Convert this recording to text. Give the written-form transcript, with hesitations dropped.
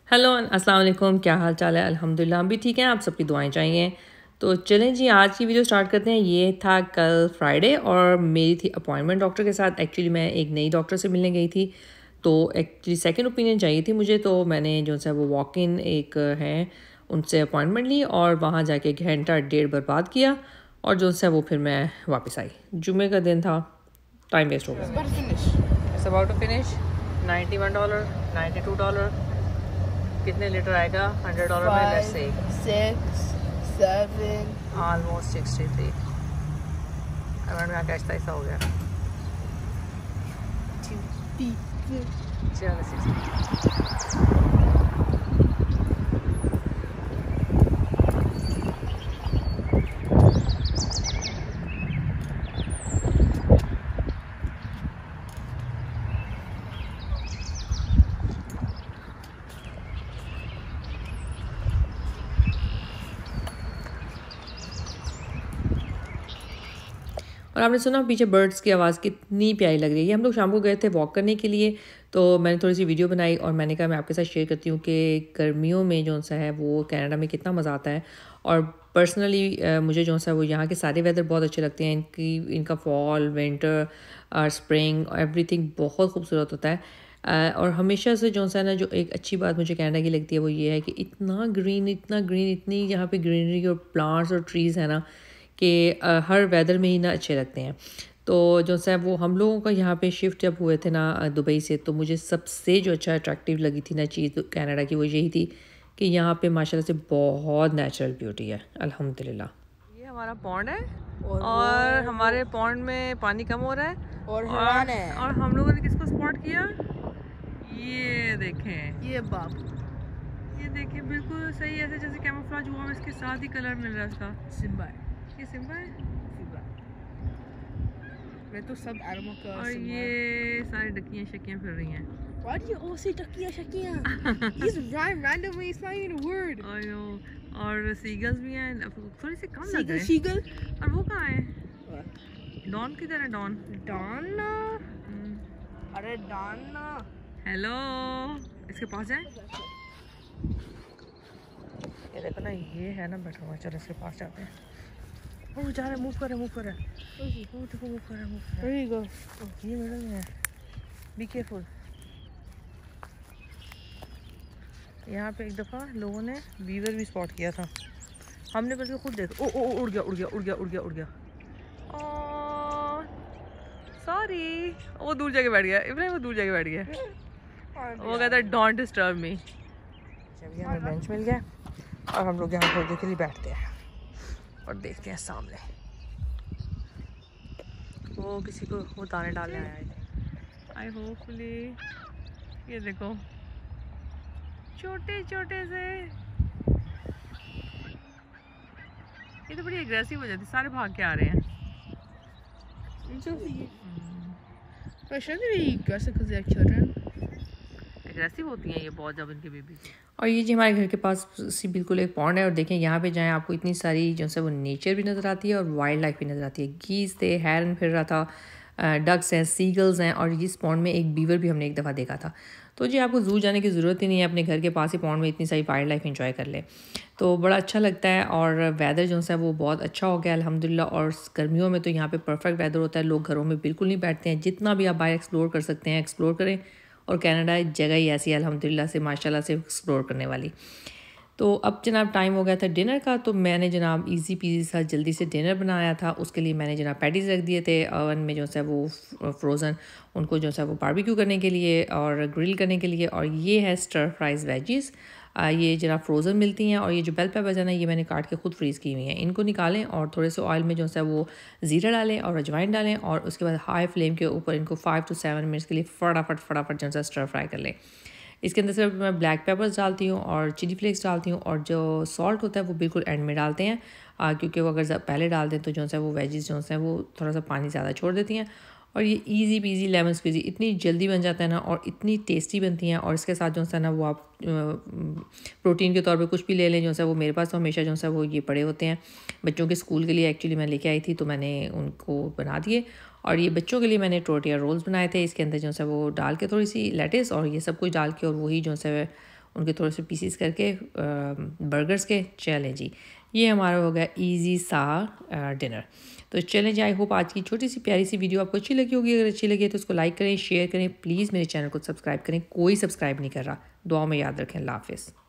Hello अस्सलाम वालेकुम, क्या हाल चाल है। अल्हम्दुलिल्लाह हम भी ठीक हैं, आप सबकी दुआएं चाहिए। तो चलें जी, आज की वीडियो स्टार्ट करते हैं। ये था कल फ्राइडे और मेरी थी अपॉइंटमेंट डॉक्टर के साथ। एक्चुअली मैं एक नई डॉक्टर से मिलने गई थी, तो एक्चुअली सेकंड ओपिनियन चाहिए थी मुझे। तो मैंने जो सा वो वॉक इन एक है उनसे अपॉइंटमेंट ली और वहाँ जाके घंटा डेढ़ बर्बाद किया और जो सा वो फिर मैं वापस आई। जुमे का दिन था, टाइम वेस्ट हो गया। It's about to finish. $91, $92 कितने लीटर आएगा $100 में? Let's say 6, 7 almost 63। अगर मैं आगे ऐसा हो गया 2 60। और आपने सुना पीछे बर्ड्स की आवाज़ कितनी प्यारी लग रही है। हम लोग शाम को गए थे वॉक करने के लिए, तो मैंने थोड़ी सी वीडियो बनाई और मैंने कहा मैं आपके साथ शेयर करती हूँ कि गर्मियों में जो सा है वो कनाडा में कितना मज़ा आता है। और पर्सनली मुझे जो सा वो यहाँ के सारे वेदर बहुत अच्छे लगते हैं। इनका फॉल, विंटर और स्प्रिंग एवरीथिंग बहुत खूबसूरत होता है। और हमेशा से जो सा है ना, जो एक अच्छी बात मुझे कनाडा की लगती है वो ये है कि इतना ग्रीन इतनी यहाँ पे ग्रीनरी और प्लांट्स और ट्रीज़ है ना कि हर वेदर में ही ना अच्छे लगते हैं। तो जो सा वो हम लोगों का यहाँ पे शिफ्ट जब हुए थे ना दुबई से, तो मुझे सबसे जो अच्छा अट्रैक्टिव लगी थी ना चीज़ कनाडा की, वो यही थी कि यहाँ पे माशाल्लाह से बहुत नेचुरल ब्यूटी है अल्हम्दुलिल्लाह। ये हमारा पॉन्ड है और हमारे पॉन्ड में पानी कम हो रहा है और हम लोगों ने किसको स्पॉट किया? ये देखें, ये बाबू, ये देखें बिल्कुल सही, ऐसे जैसे कैमोफ्लेज हुआ, इसके साथ ही कलर मिल रहा है इसका। सिम्बा है, ये सिम्बा है सिम्बा। मैं तो सब एनिमल का और ये सारी डकियाँ शकियाँ फिर रही हैं। Why do you all say takia shakia? He's rhyme randomly. It's not even a word. और सीगल्स भी हैं, थोड़ी सी कम लग रहे हैं। Seagull. और वो कहाँ है? डॉन किधर है? Don Donna. अरे Donna. हेलो, इसके पास जाए। ये देखो ना, ये है ना बैठा हुआ। चलो इसके पास जाते हैं। वो जा रहा है, मूव कर रहा है। वो देखो मूव कर रहा है। There you go. ये मिडल में है, बी केयरफुल। यहाँ पे एक दफ़ा लोगों ने वीवर भी स्पॉट किया था, हमने बल्कि खुद देखा। ओ उड़ गया। सॉरी, वो दूर जाके बैठ गया। इब्राहिम वो दूर जाके बैठ गया। वो कहता है डोंट डिस्टर्ब मी। चलिए हमें बेंच मिल गया और हम लोग यहाँ थोड़ी देर के लिए बैठते हैं और देखते हैं सामने। वो किसी को वो दाने डालने आया है। I hopefully. ये देखो छोटे से, ये तो बड़ी एग्रेसिव हो जाती, सारे भाग के आ रहे हैं। But shouldn't they be aggressive because they have children? Aggressive होती हैं ये बहुत जब इनके बेबी। और ये जी हमारे घर के पास सी बिल्कुल एक पॉन्ड है और देखें यहाँ पे जाएं आपको इतनी सारी जो है वो नेचर भी नज़र आती है और वाइल्ड लाइफ भी नज़र आती है। गीज़ थे, हेरन फिर रहा था, डक्स हैं, सीगल्स हैं और इस पॉन्ड में एक बीवर भी हमने एक दफ़ा देखा था। तो जी आपको ज़ू जाने की ज़रूरत ही नहीं है, अपने घर के पास ही पॉन्ड में इतनी सारी वाइल्ड लाइफ इंजॉय कर ले, तो बड़ा अच्छा लगता है। और वेदर जो है वो बहुत अच्छा हो गया अल्हम्दुलिल्लाह। और गर्मियों में तो यहाँ पे परफेक्ट वेदर होता है, लोग घरों में बिल्कुल नहीं बैठते हैं। जितना भी आप बाहर एक्सप्लोर कर सकते हैं एक्सप्लोर करें। और कनाडा जगह ही ऐसी है अल्हम्दुलिल्लाह से, माशाल्लाह से एक्सप्लोर करने वाली। तो अब जनाब टाइम हो गया था डिनर का, तो मैंने जनाब इजी पीजी सा जल्दी से डिनर बनाया था। उसके लिए मैंने जनाब पैटीज़ रख दिए थे ओवन में जो है वो फ्रोज़न, उनको जो है वो बारबेक्यू करने के लिए और ग्रिल करने के लिए। और ये है स्टर फ्राइज़ वेजीज़, ये जनाब फ्रोज़न मिलती हैं। और ये जो बेल पेपर्स है ना, ये मैंने काट के खुद फ्रीज़ की हुई हैं। इनको निकालें और थोड़े से ऑयल में जो है वो ज़ीरा डालें और अजवाइन डालें और उसके बाद हाई फ्लेम के ऊपर इनको 5 to 7 मिनट्स के लिए फटाफट जो है स्टर फ्राई कर लें। इसके अंदर सिर्फ मैं ब्लैक पेपर्स डालती हूँ और चिली फ्लेक्स डालती हूँ और जो सॉल्ट होता है वो बिल्कुल एंड में डालते हैं, क्योंकि वो अगर पहले डाल दें तो जो है वो वेजीज जो है वो थोड़ा सा पानी ज़्यादा छोड़ देती हैं। और ये इजी पीजी लेमन स्क्वीज़ी इतनी जल्दी बन जाता है ना और इतनी टेस्टी बनती हैं। और इसके साथ जो है ना वो आप प्रोटीन के तौर पे कुछ भी ले लें, जो है वो मेरे पास तो हमेशा जो है वो ये पड़े होते हैं। बच्चों के स्कूल के लिए एक्चुअली मैं लेके आई थी तो मैंने उनको बना दिए। और ये बच्चों के लिए मैंने टोर्टिया रोल्स बनाए थे, इसके अंदर जो है वो डाल के थोड़ी सी लेटिस और ये सब कुछ डाल के और वही जो है उनके थोड़े से पीसीस करके बर्गर्स के। चलें जी, ये हमारा हो गया ईजी सा डिनर। तो चलें जी, आई होप आज की छोटी सी प्यारी सी वीडियो आपको अच्छी लगी होगी। अगर अच्छी लगी है तो उसको लाइक करें, शेयर करें, प्लीज़ मेरे चैनल को सब्सक्राइब करें। कोई सब्सक्राइब नहीं कर रहा। दुआ में याद रखें। अल्लाह हाफ़िज़।